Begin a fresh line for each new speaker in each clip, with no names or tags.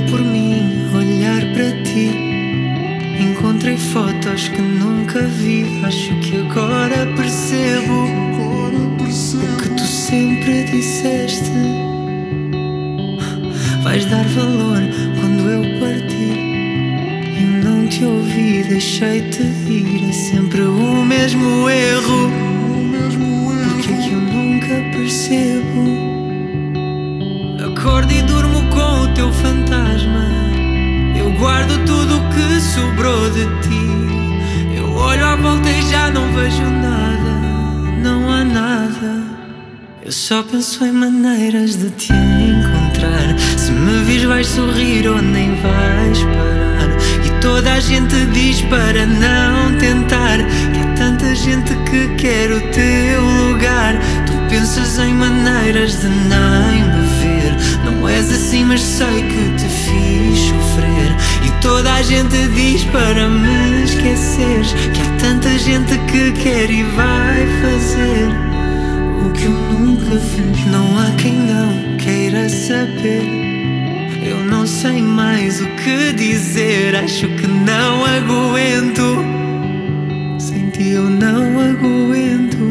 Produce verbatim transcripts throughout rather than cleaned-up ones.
Dei por mim a olhar para ti, encontrei fotos que nunca vi. Acho que agora percebo o que tu sempre disseste. Vais dar valor quando eu partir. Eu não te ouvi, deixei-te ir. É sempre o mesmo erro. Porque é que eu nunca percebo? Acordo e durmo com o teu fantasma. Eu guardo tudo o que sobrou de ti. Eu olho à volta e já não vejo nada. Não há nada. Eu só penso em maneiras de te encontrar. Se me vires vais sorrir ou nem vais parar. E toda a gente diz para não tentar, que há tanta gente que quer o teu lugar. Tu pensas em maneiras de nem me ver. Não és assim mas sei que te fiz sofrer. E toda a gente diz para me esqueceres, que há tanta gente que quer e vai fazer o que eu nunca fiz. Não há quem não queira saber. Eu não sei mais o que dizer. Acho que não aguento. Sem ti eu não aguento.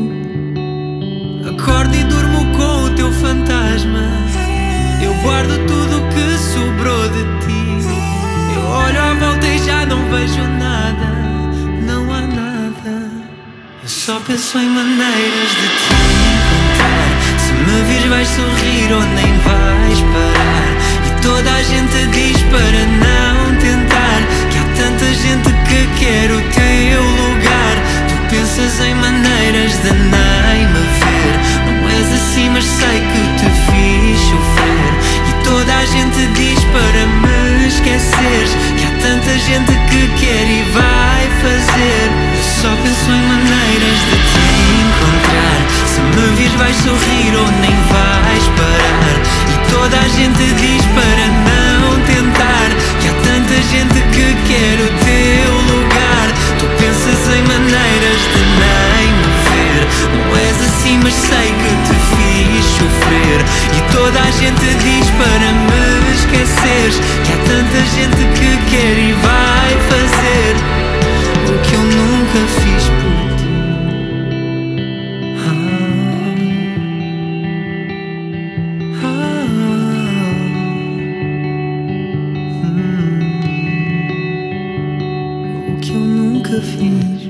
Acordo e durmo com o teu fantasma. Eu guardo tudo o que sobrou de ti. Eu olho à volta e já não vejo nada. Não há nada. Eu só penso em maneiras de te encontrar. Se me vires vais sorrir ou nem vais parar. E toda a gente diz para não tentar, que há tanta gente que quer o teu lugar. Tu pensas em maneiras de nem me ver. Não és assim mas sei que te fiz sofrer. E toda a gente diz para me esqueceres, que há tanta gente que quer e vai fazer. Eu só penso em maneiras de te encontrar. Se me vires vais sorrir ou nem vais parar. E toda a gente diz para não tentar, que há tanta gente que quer o teu lugar. Tu pensas em maneiras de nem me ver. Não és assim mas sei que te fiz sofrer. E toda a gente diz para me esqueceres, que há tanta gente que quer e vai fazer o que eu nunca fiz por ti. Ah, ah, hum, o que eu nunca fiz.